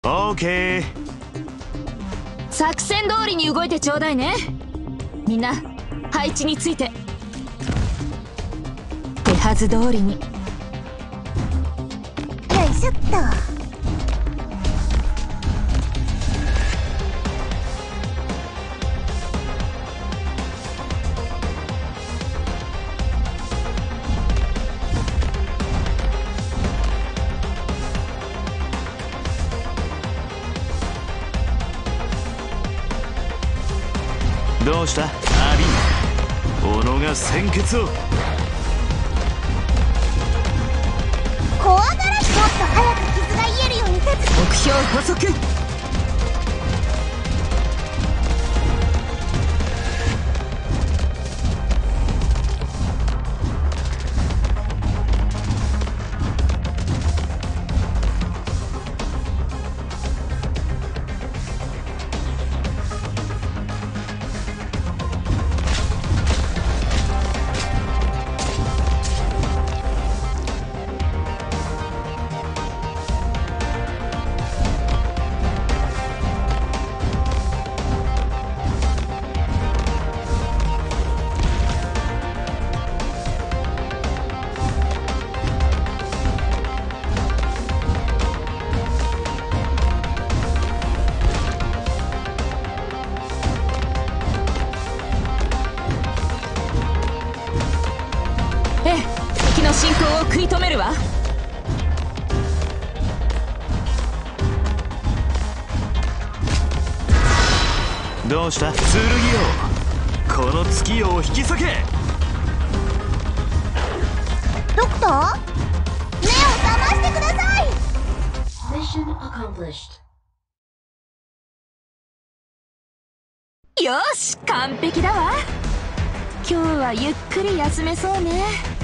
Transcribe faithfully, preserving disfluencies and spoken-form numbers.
オーケー。 作戦通りに動いてちょうだいね。みんな配置について。手はず通りに。よいしょっと。 どうしたアビン、斧が鮮血を。 怖がらず、もっと早く傷が癒えるように立つ。 目標補足。敵の進行を食い止めるわ。 どうした剣よ、この月夜を引き裂け。 ドクター、目を覚ましてください。 Mission accomplished. よし、完璧だわ。今日はゆっくり休めそうね。